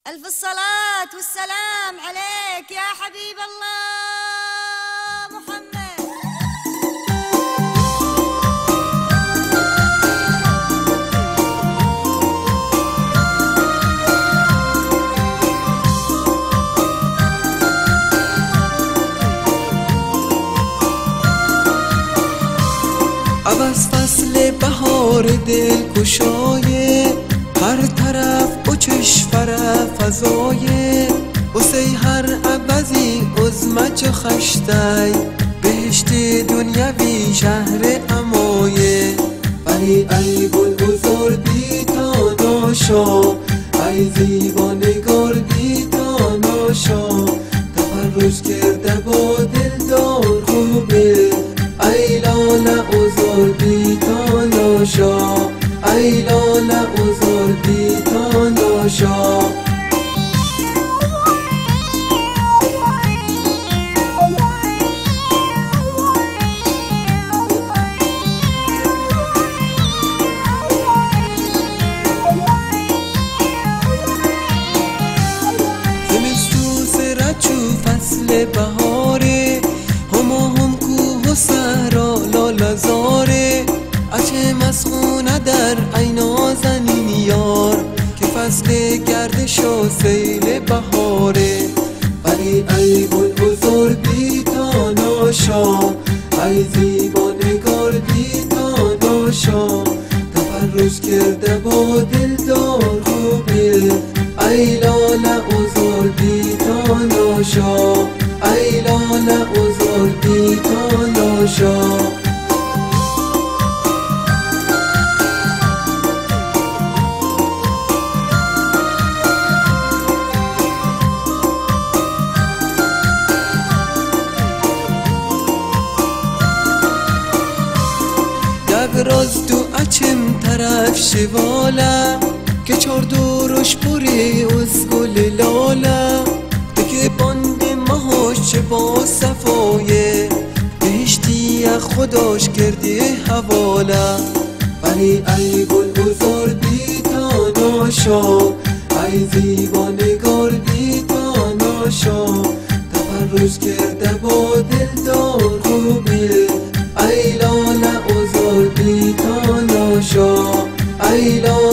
ألف الصلاة والسلام عليك يا حبيب الله محمد. عباس فصل بهار دلگشای، هر طرف و چشفر فضای وسی هر عوضی عظمت خشتی بهشت دنیوی شهر امایه. ولی ای بلبزار بی تاناشا، ای زیبانگار بی تاناشا، تفرج کرده با دلدار خوبه. ای لاله عذر بی تاناشا، ای لاله عذر بی تاناشا. زمستون سرچو فصل بهاره، هم کوه و صحرا لاله زاره. اچه مسخونه در عینا زنین یار، که فصل گردش و سیل بهاره. ولی ای بلبزار بی تاناشا، ای زیبانگار بی تاناشا، تفرج کرده با دلدار خوبه. ای لاله عذر بی تاناشا، ای لاله عذر بی تاناشا. راز دو اچم طرف شواله، که چار دورش پره از گل لاله. دیگه باند ماهاش چه با صفایه، بهشتی خداش کرده حواله. ولی ای بلبزار بی تاناشا، ای زیبانگار بی تاناشا، تفرج کرده با دلدار خوبه. ای لاله عذر بی تاناشا، ای لاله